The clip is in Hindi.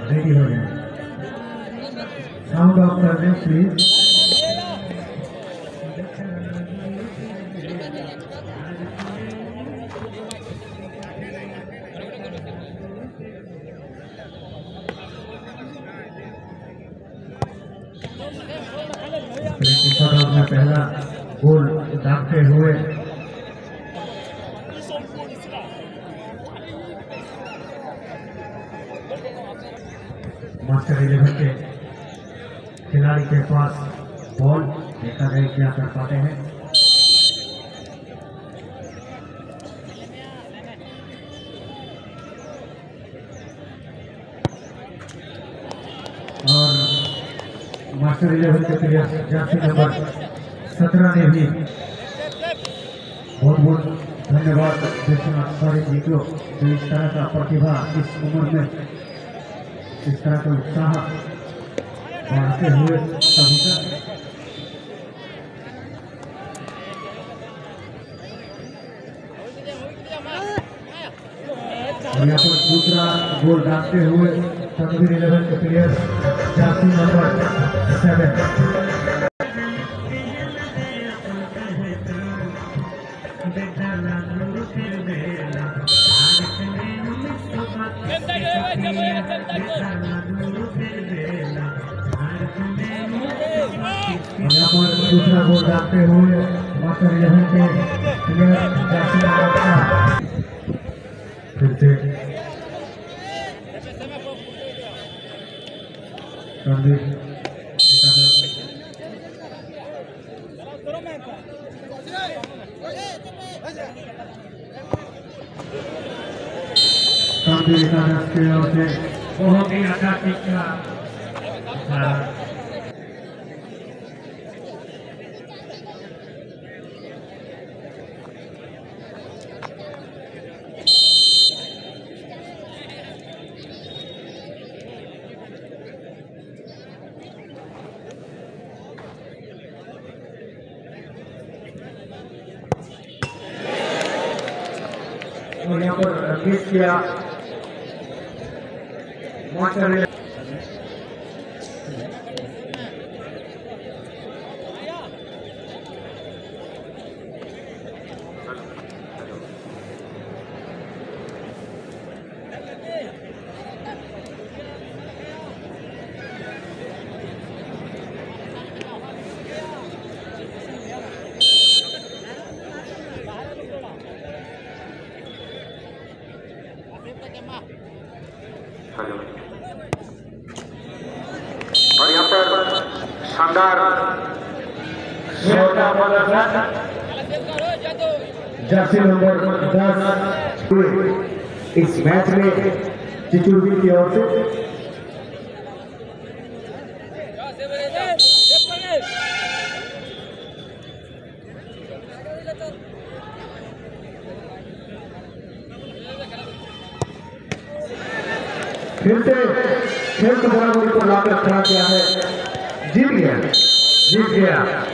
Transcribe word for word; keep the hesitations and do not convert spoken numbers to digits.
रेडी हो जाए। साउंड ऑफ कर दें प्लीज। में पहला गोल दागते हुए मास्टर इलेवन के खिलाड़ी के पास बॉल, देखा जाए क्या कर पाते हैं। और मास्टर इलेवन के प्लेयर जर्सी नंबर सत्रह ने भी बहुत बहुत धन्यवाद विश्वनाथ सॉरी जी को, जो इस तरह का प्रतिभा इस उम्र में इस तरह का उत्साह बढ़ाते हुए सभी का। और यहाँ पर दूसरा गोल डालते हुए तनवीर इलेवन के प्लेयर जर्सी नंबर सेवन। यहाँ पर दूसरा गोल डालते हुए मास्टर इलेवन के प्लेयर जर्सी नंबर चार। फिर से तनवीर तनवीर एकादश की ओर से बहुत ही अच्छा टीका। और यहाँ पर मिस किया मास्टर और यहाँ पर शानदार जर्सी नंबर दस इस मैच में चिचुरवी की ओर से फिर से खेल को बराबरी पर लाकर खड़ा किया है, जीत गया जीत गया